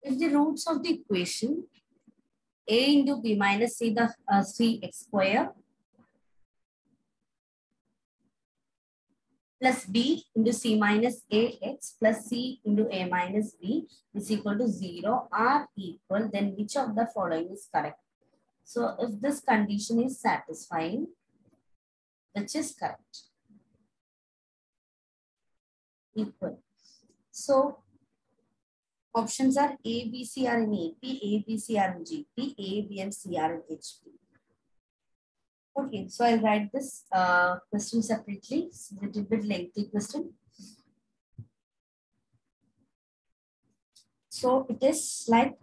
If the roots of the equation a into b minus c the cx square plus b into c minus ax plus c into a minus b is equal to 0 are equal, then which of the following is correct? So if this condition is satisfying, which is correct? Equal. So options are A, B, C are in AP, A, B, C are in GP, A, B, and C are in HP. Okay, so I'll write this question separately. It's a little bit lengthy question. So it is like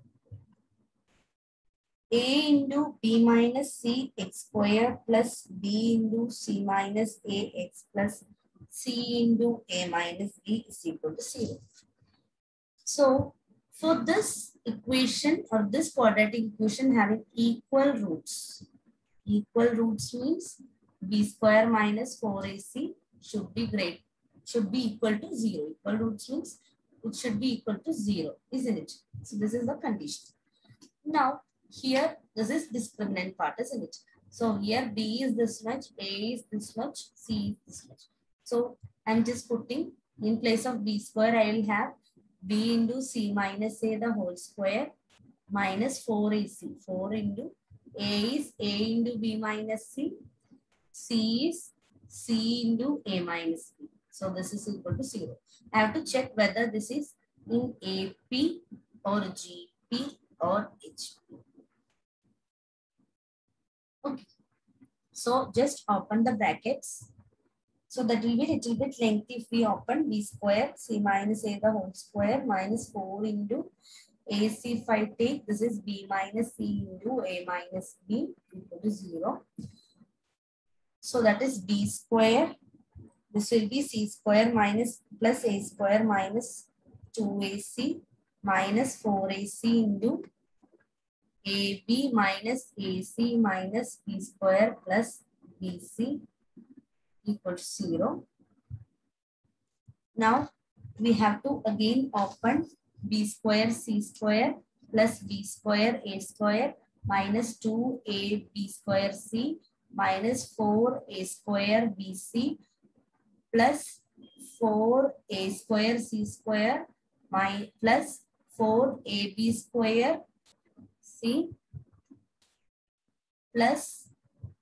a into b minus c x square plus b into c minus ax plus c into a minus b is equal to 0. So for this equation or this quadratic equation having equal roots means b square minus 4ac should be equal to 0. Equal roots means it should be equal to 0, isn't it? So this is the condition. Now here this is discriminant part, isn't it? So here b is this much, a is this much, c is this much. So I'm just putting in place of b square, I will have b into c minus a the whole square minus 4ac. 4 into a is a into b minus c. C is c into a minus b. So this is equal to 0. I have to check whether this is in AP or GP or HP. Okay. So just open the brackets. So that will be a little bit lengthy if we open b square c minus a the whole square minus 4 into AC. If I take, this is b minus c into a minus b equal to 0. So that is b square. This will be c square minus plus a square minus 2ac minus 4ac into AB minus AC minus B square plus BC equals 0. Now we have to again open B square C square plus B square A square minus 2AB square C minus 4A square BC plus 4A square C square plus 4AB square C plus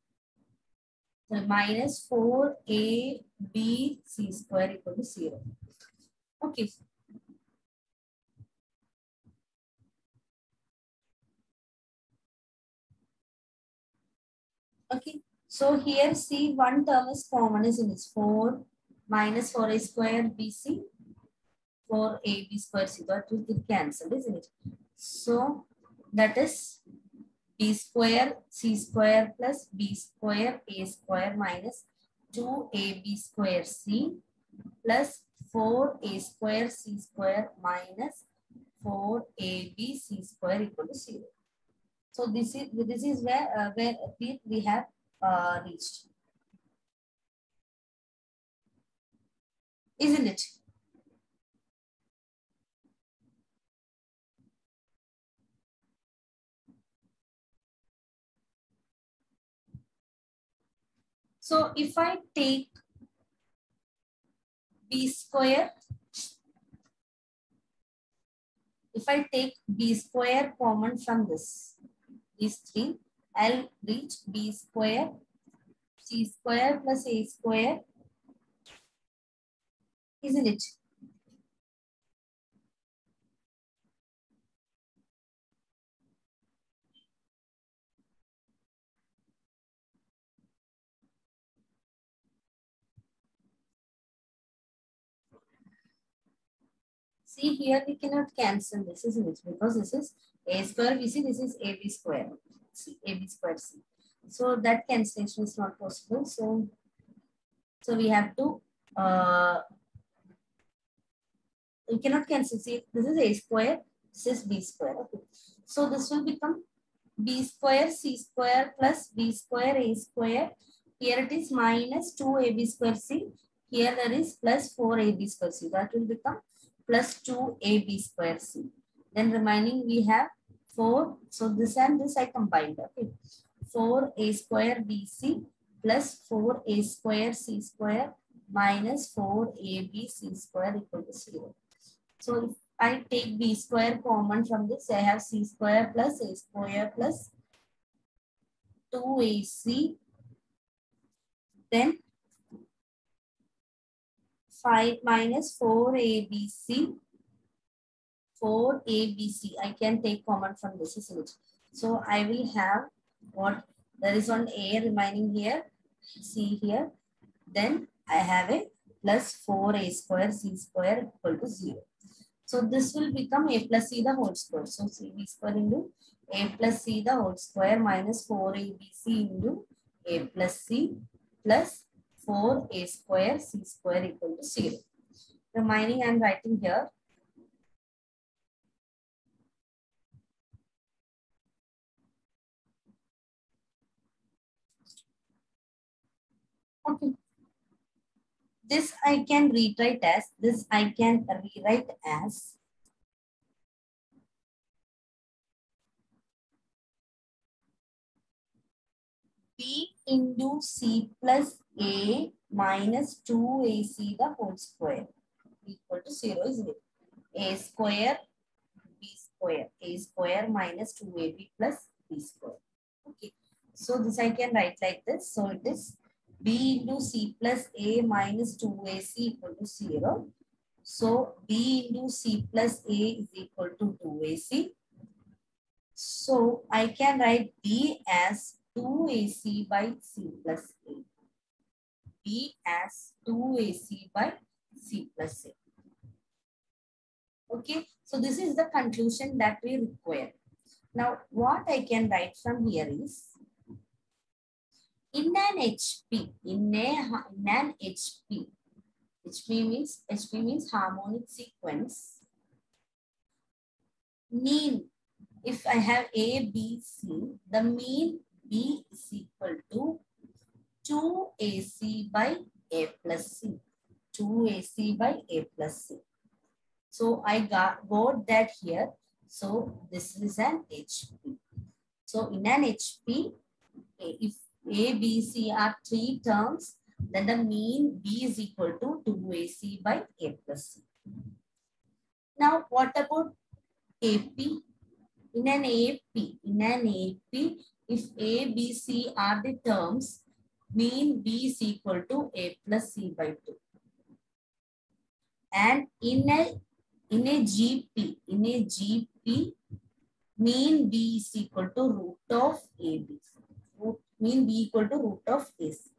minus 4AB C square equal to 0. Okay. Okay. So here see one term is common, isn't it? 4 minus 4A square BC, 4AB square C. That will get cancelled, isn't it? So that is B square C square plus B square A square minus 2AB square C plus 4A square C square minus 4AB C square equal to 0. So this is where we have reached, isn't it? So if I take B square, common from these three, I'll reach B square C square plus A square, isn't it? See here we cannot cancel this, isn't it? Because this is A square BC, this is AB square C, AB square C. So that cancellation is not possible. So we have to we cannot cancel. See, this is A square, this is B square. Okay. So this will become B square C square plus B square A square. Here it is minus 2AB square C. Here there is plus 4AB square C. That will become plus 2AB square C. Then remaining we have 4. So this and this I combined. Okay. 4a square bc plus 4a square c square minus 4ab c square equal to 0. So if I take b square common from this, I have c square plus a square plus 2ac, then 5 minus 4abc, 4abc. I can take common from this, isn't it? So I will have what there is on a remaining here, c here. Then I have a plus 4a square c square equal to 0. So this will become a plus c the whole square. So cb square into a plus c the whole square minus 4abc into a plus c plus 4a square c square equal to 0. Remaining I am writing here. Okay. This I can rewrite as b into c plus a minus 2ac the whole square equal to 0, isn't it? A square b square, a square minus 2ab plus b square. Okay, so this I can write like this. So it is b into c plus a minus 2ac equal to 0. So b into c plus a is equal to 2ac. So I can write b as 2ac by c plus a. B as 2ac by c plus a. Okay, so this is the conclusion that we require. Now, what I can write from here is, in an HP, in an HP means harmonic sequence. Mean, if I have A, B, C, the mean B is equal to 2AC by A plus C. 2AC by A plus C. So I got that here. So this is an HP. So in an HP, if A, B, C are 3 terms, then the mean B is equal to 2AC by A plus C. Now what about AP? In an AP, if A, B, C are the terms, mean B is equal to A plus C by 2. And in a GP, mean B is equal to root of AB. Mean B equal to root of AC.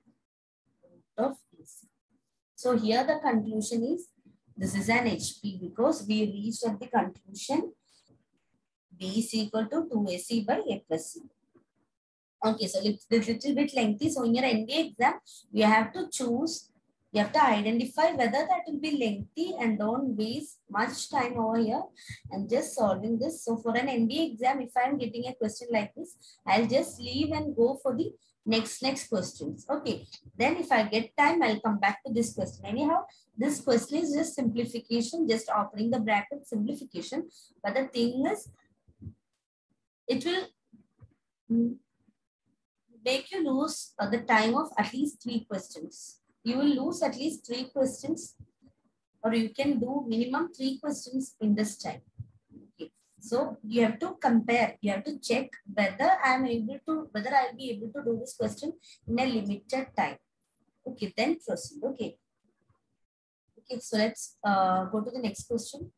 So here the conclusion is, this is an HP because we reached at the conclusion B is equal to 2AC by A plus C. Okay, so it's a little bit lengthy. So in your NDA exam, you have to choose, you have to identify whether that will be lengthy and don't waste much time over here and just solving this. So for an NDA exam, if I'm getting a question like this, I'll just leave and go for the next questions. Okay, then if I get time, I'll come back to this question. Anyhow, this question is just simplification, just offering the bracket simplification. But the thing is, it will make you lose the time of at least 3 questions. You will lose at least 3 questions, or you can do minimum 3 questions in this time. Okay. So you have to compare, you have to check whether I'll be able to do this question in a limited time. Okay, then proceed. Okay. Okay, so let's go to the next question.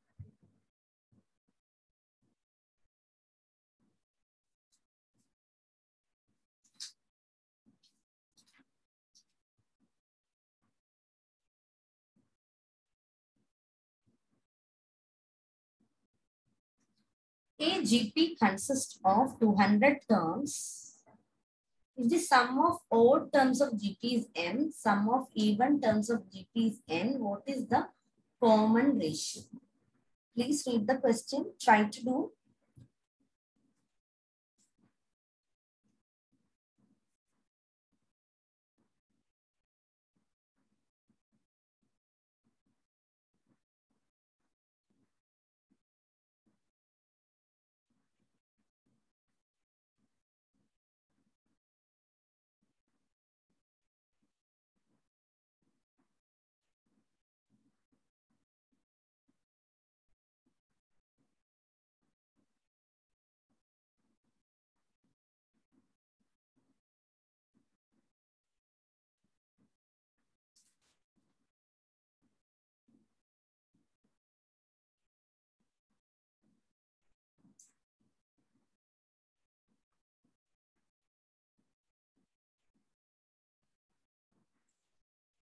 A GP consists of 200 terms. If the sum of odd terms of GP is n, sum of even terms of GP is n, what is the common ratio? Please read the question. Try to do.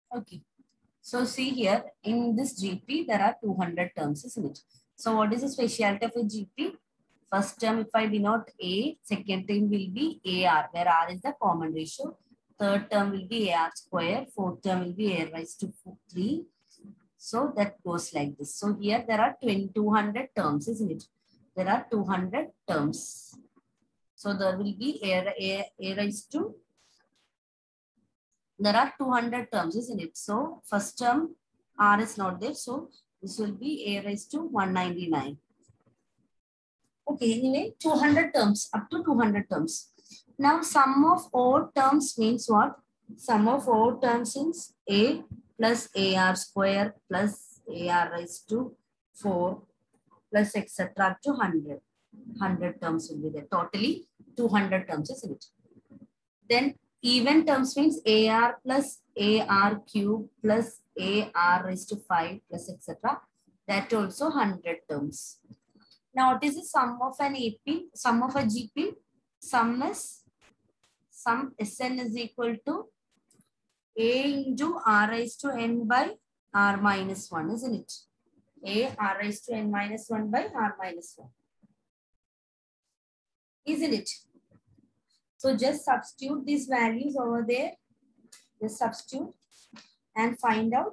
Okay. So see here, in this GP, there are 200 terms, isn't it? So what is the speciality of a GP? First term, if I denote A, second term will be AR, where R is the common ratio. Third term will be AR square. Fourth term will be A raised to 3. So that goes like this. So here there are 200 terms, isn't it? There are 200 terms. So there will be A raised to, there are 200 terms, isn't it? So first term R is not there. So this will be A raised to 199. Okay, anyway, 200 terms, up to 200 terms. Now sum of all terms means what? Sum of all terms is A plus AR square plus AR raised to 4 plus etc. up to 100. 100 terms will be there. Totally 200 terms, isn't it? Then even terms means AR plus AR cube plus AR raised to 5 plus etc. That also 100 terms. Now what is the sum of an AP? Sum of a GP? Sum Sn is equal to A into R raised to n by R minus 1, isn't it? A R raised to n minus 1 by R minus 1. Isn't it? So just substitute these values over there. Just substitute and find out.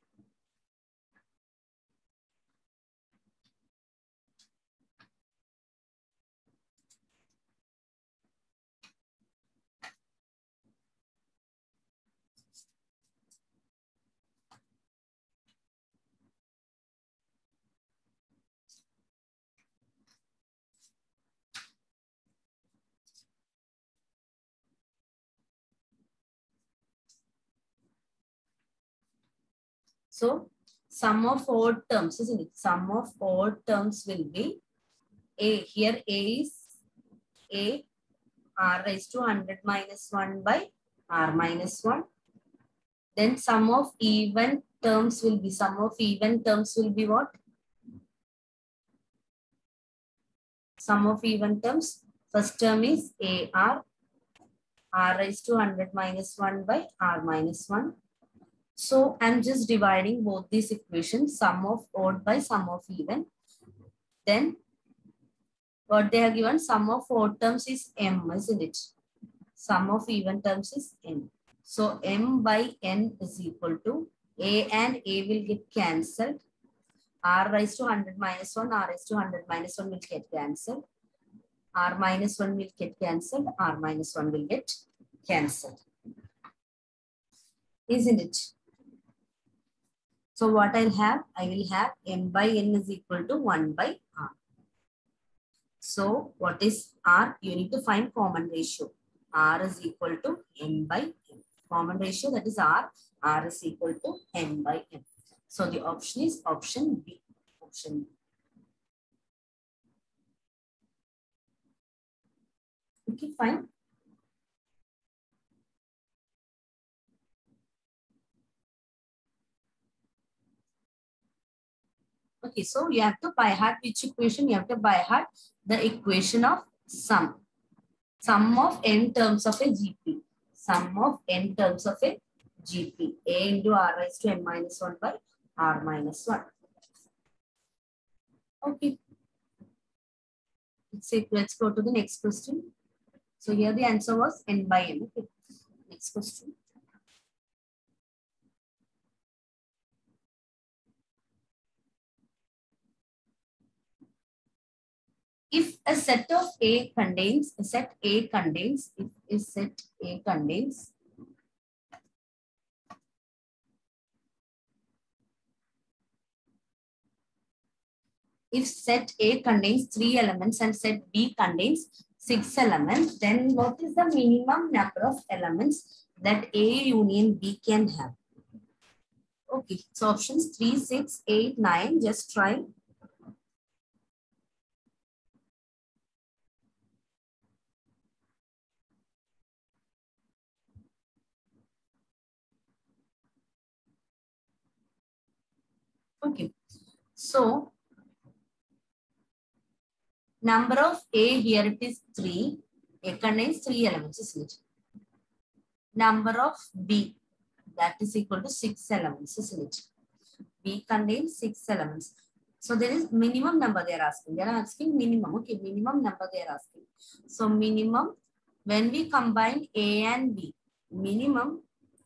So sum of odd terms, isn't it? Sum of odd terms will be A. Here A is A R raised to 100 minus 1 by R minus 1. Then sum of even terms will be, what? Sum of even terms. First term is AR, R raised to 100 minus 1 by R minus 1. So I'm just dividing both these equations, sum of odd by sum of even. Then what they have given, sum of odd terms is M, isn't it? Sum of even terms is N. So M by N is equal to A and A will get cancelled. R raised to 100 minus 1, R raised to 100 minus 1 will get cancelled. R minus 1 will get cancelled. R minus 1 will get cancelled. Isn't it? So what I'll have? I will have M by N is equal to 1 by R. So what is R? You need to find common ratio. R is equal to N by N. Common ratio, that is R. R is equal to N by N. So the option is option B. Option B. Okay, fine. Okay, so you have to by heart which equation? You have to by heart the equation of sum. Sum of n terms of a GP. Sum of n terms of a GP. A into R raised to n minus 1 by R minus 1. Okay. Let's go to the next question. So here the answer was n by n. Okay. Next question. If a set of A contains, if set A contains, if set A contains if set A contains 3 elements and set B contains 6 elements, then what is the minimum number of elements that A union B can have? Okay, so options 3, 6, 8, 9, just try. Okay, so number of A here it is 3. A contains 3 elements, isn't it? Number of B. That is equal to 6 elements, isn't it? B contains 6 elements. So there is minimum number they are asking. They are asking minimum. Okay, minimum number they are asking. So minimum, when we combine A and B, minimum,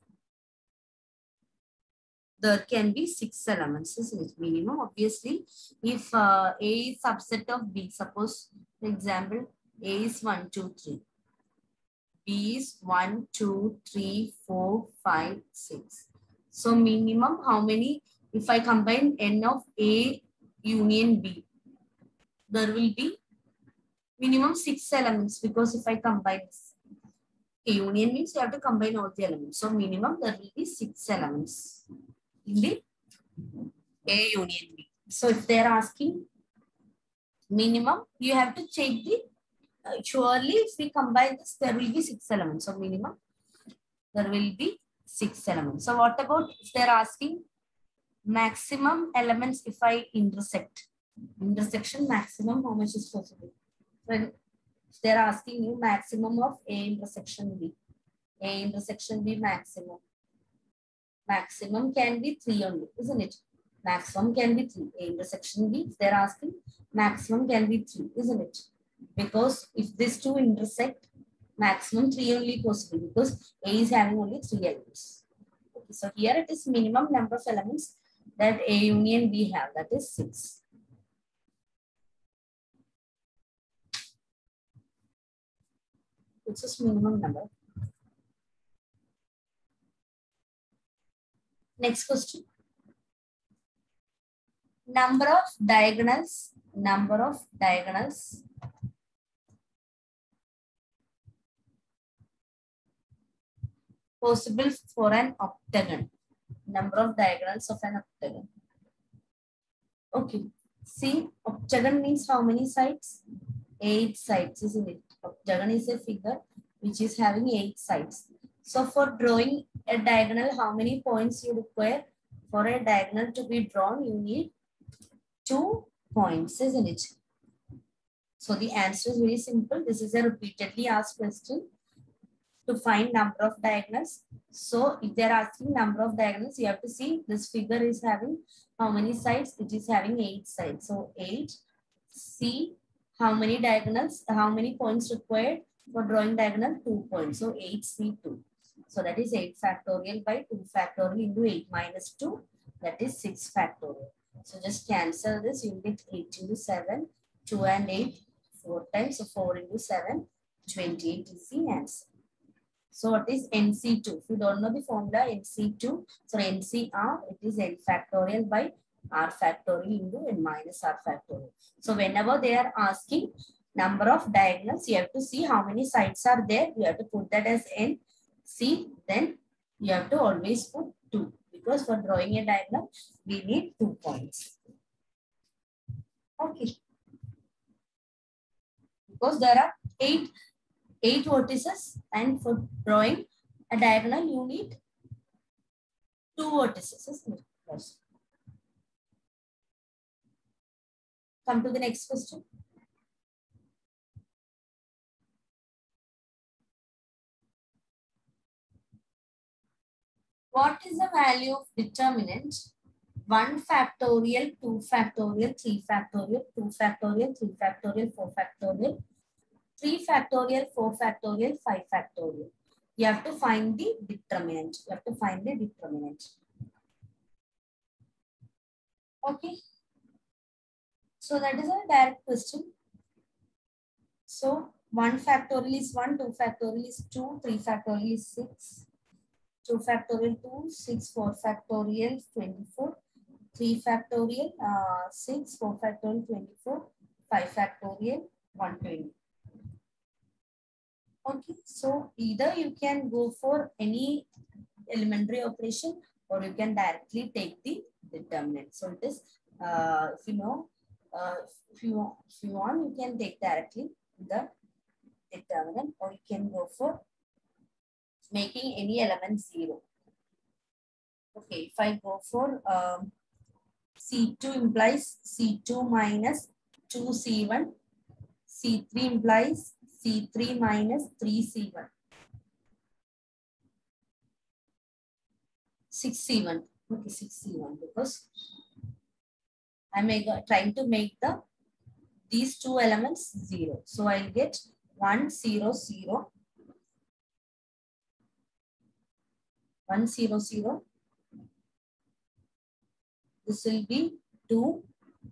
there can be 6 elements, isn't it? Minimum, obviously, if A is subset of B, suppose, for example, A is 1, 2, 3. B is 1, 2, 3, 4, 5, 6. So minimum, how many? If I combine N of A union B, there will be minimum 6 elements, because if I combine this, A union means you have to combine all the elements. So minimum there will be 6 elements in the A union B. So if they are asking minimum, you have to check the surely if we combine this, there will be 6 elements. So minimum there will be 6 elements. So what about if they are asking maximum elements if I intersect? Intersection maximum, how much is possible? When they're asking you maximum of A intersection B. A intersection B maximum. Maximum can be 3 only, isn't it? Maximum can be 3. A intersection B, if they're asking, maximum can be 3, isn't it? Because if these two intersect, maximum 3 only possible, because A is having only 3 elements. Okay, so here it is minimum number of elements that A union B have, that is 6. Which is minimum number. Next question. Number of diagonals possible for an octagon. Number of diagonals of an octagon. Okay. See, octagon means how many sides? 8 sides, isn't it? Octagon is a figure which is having 8 sides. So for drawing a diagonal, how many points you require? For a diagonal to be drawn, you need 2 points, isn't it? So the answer is very simple. This is a repeatedly asked question to find number of diagonals. So if they are asking number of diagonals, you have to see this figure is having how many sides? It is having 8 sides. So 8. See how many diagonals, how many points required for drawing diagonal? 2 points. So 8C2. So that is 8 factorial by 2 factorial into 8 minus 2. That is 6 factorial. So just cancel this. You get 8 into 7. 2 and 8. 4 times. So 4 into 7. 28 is the answer. So what is NC2? If you don't know the formula NC2, so NCR, it is N factorial by R factorial into N minus R factorial. So whenever they are asking number of diagonals, you have to see how many sides are there. You have to put that as NC. Then you have to always put 2. Because for drawing a diagonal, we need 2 points. Okay. Because there are 8 vertices, and for drawing a diagonal you need 2 vertices, isn't it? Yes. Come to the next question. What is the value of determinant 1 factorial, 2 factorial, 3 factorial, 2 factorial, 3 factorial, 4 factorial, 3 factorial, 4 factorial, 5 factorial? You have to find the determinant. You have to find the determinant. Okay. So that is a direct question. So 1 factorial is 1, 2 factorial is 2, 3 factorial is 6, 2 factorial 2, 6, 4 factorial 24, 3 factorial 6, 4 factorial 24, 5 factorial 120. Okay, so either you can go for any elementary operation or you can directly take the determinant. So it is, if you know, if you want, you can take directly the determinant, or you can go for making any element 0. Okay, if I go for C2 implies C2 minus 2C1, C3 implies C3 minus 3C1. 6C1. Okay, 6C1 because I'm trying to make these two elements 0. So I'll get 1, 0, 0, 1, 0, 0. This will be 2.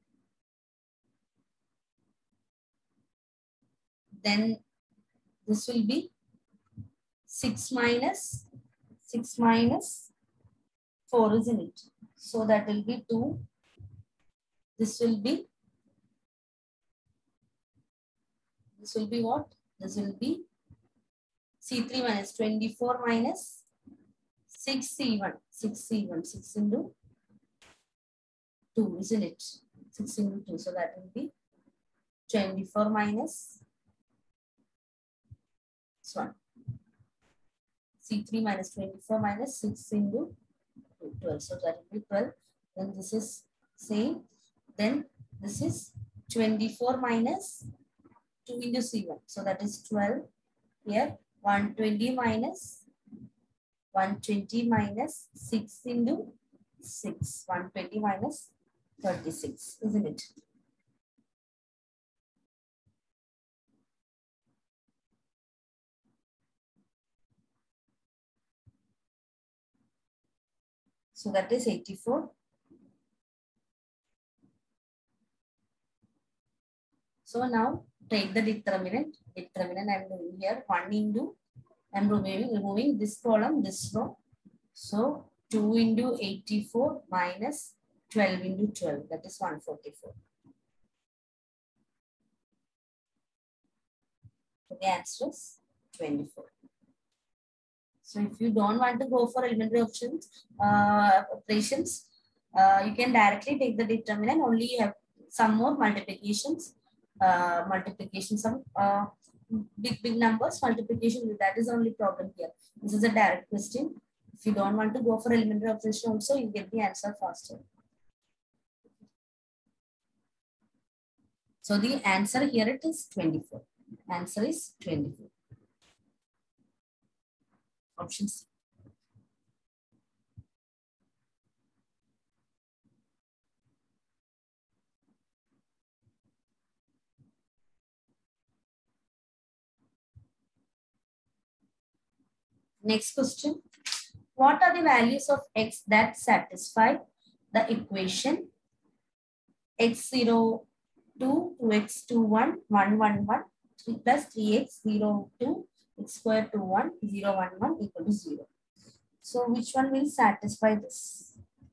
Then this will be 6 minus 4, isn't it? So that will be 2. This will be what? This will be C3 minus 24 minus 6C1. 6C1. 6 into 2, isn't it? 6 into 2. So that will be 24 minus 1. C3 minus 24 minus 6 into 2, 12. So that will be 12. Then this is same. Then this is 24 minus 2 into C1. So that is 12. Here 120 minus 6 into 6. 120 minus 36, isn't it? So that is 84. So now take the determinant. Determinant I am doing here 1 into, I am removing this column, this row. So 2 into 84 minus 12 into 12, that is 144. So the answer is 24. So if you don't want to go for elementary operations, you can directly take the determinant. Only you have some more multiplications. Some big numbers, multiplication. That is the only problem here. This is a direct question. If you don't want to go for elementary operation also, you get the answer faster. So the answer here it is 24. Answer is 24. Option C. Next question. What are the values of x that satisfy the equation x02, 2x21, 111, 3 plus 3x02, x square 21, 011 equal to 0. So which one will satisfy this?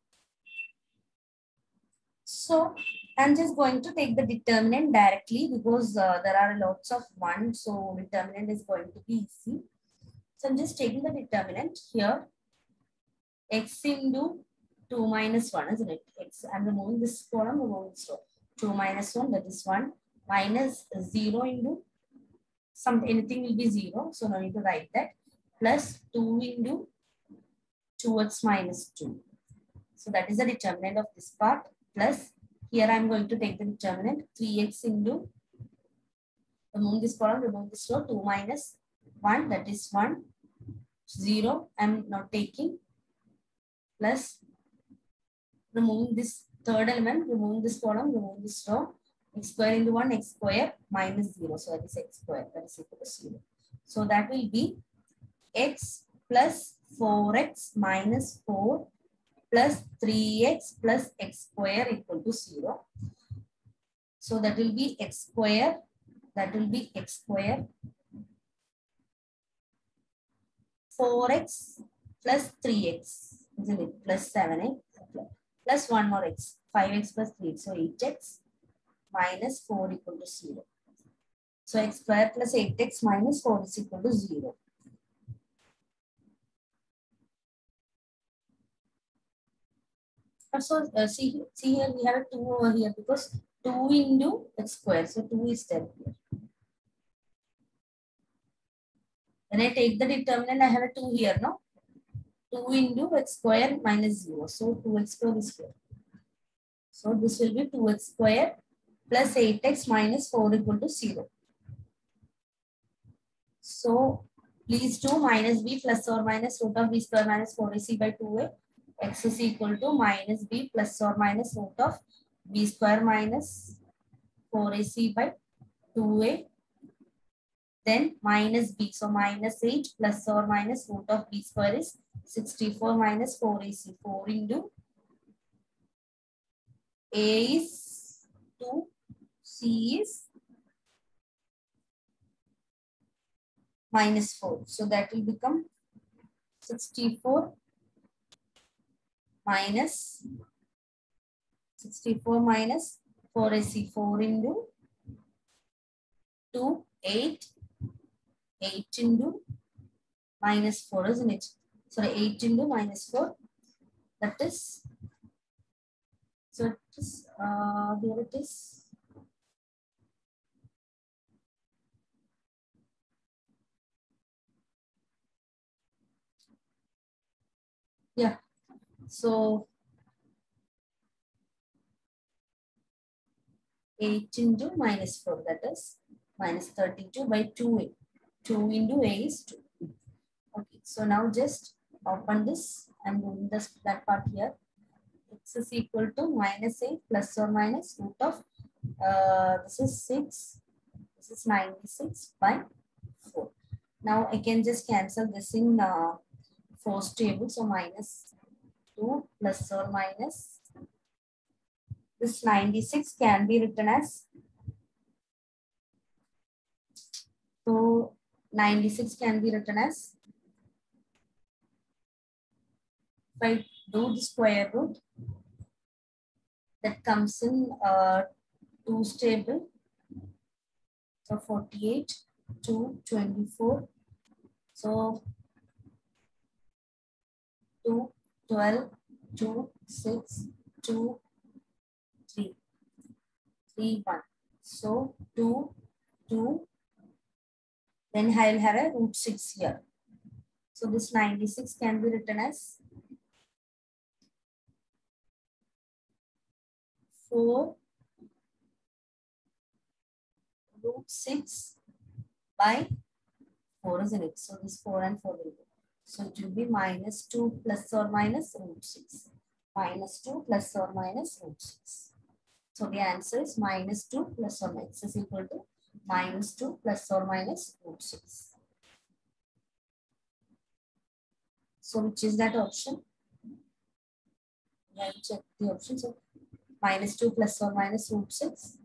So I'm just going to take the determinant directly because there are lots of 1. So determinant is going to be easy. So I'm just taking the determinant here. X into 2 minus 1, isn't it? X, I'm removing this column, removing this row. 2 minus 1, that is 1. Minus 0 into anything will be 0. So no need to write that. Plus 2 into 2x minus 2. So that is the determinant of this part. Plus here I'm going to take the determinant 3x into, remove this column, remove this row, 2 minus 1, that is 1. 0, I'm not taking. Plus removing this third element, removing this column, remove this row, x square into 1, x square minus 0. So that is x square, that is equal to 0. So that will be x plus 4x minus 4 plus 3x plus x square equal to 0. So that will be x square, that will be x square 4x plus 3x, isn't it? Plus 7x plus 1 more x, 5x plus 3x, so 8x minus 4 equal to 0. So x square plus 8x minus 4 is equal to 0. So see here we have a 2 over here because 2 into x square, so 2 is there here. When I take the determinant, I have a 2 here, no? 2 into x square minus 0. So 2x square is here. So this will be 2x square plus 8x minus 4 equal to 0. So please do minus b plus or minus root of b square minus 4ac by 2a. x is equal to minus b plus or minus root of b square minus 4ac by 2a, then minus b. So minus 8 plus or minus root of b square is 64 minus 4ac. 4 into a is 2, c is minus 4. So that will become 64 minus 4ac. 4 into 2, 8. 8 into minus 4, isn't it? Sorry, 8 into minus 4. That is, so it is, here it is. Yeah, so 8 into minus 4, that is minus 32 by 2a. 2 into a is 2. Okay, so now just open this. I'm doing this that part here. X is equal to minus 8 plus or minus root of, this is 6, this is 96 by 4. Now I can just cancel this in fourth table. So minus 2 plus or minus, this 96 can be written as, so 96 can be written as, if I do the square root, that comes in 2's table. So 48, 2, 24. So 2, 12, 2, 6, 2, 3, 3, 1. So 2, 2. Then I will have a root 6 here. So this 96 can be written as 4 root 6 by 4, isn't it? So this 4 and 4 will go. So it will be minus 2 plus or minus root 6. Minus 2 plus or minus root 6. So the answer is minus 2 plus or minus is equal to minus 2 plus or minus root 6. So which is that option? Let me check the option. So minus 2 plus or minus root 6.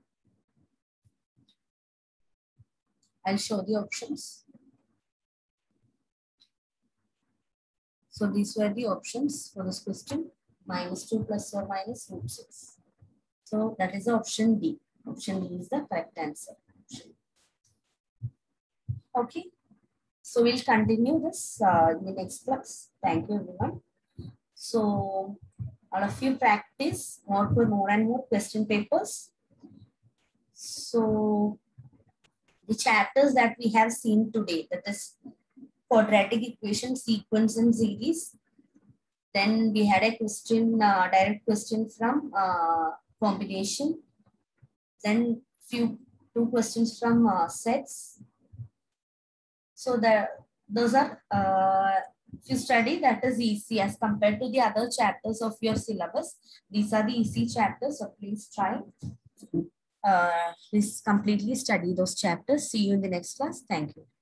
I'll show the options. So these were the options for this question. Minus 2 plus or minus root 6. So that is option D. Option D is the correct answer. Okay. So we'll continue this in the next class. Thank you, everyone. So all of you practice more and more question papers. So the chapters that we have seen today, that is quadratic equation, sequence and series. Then we had a question, direct question from combination. Then two questions from sets. So those are, if you study, that is easy as compared to the other chapters of your syllabus. These are the easy chapters, so please try. Please completely study those chapters. See you in the next class. Thank you.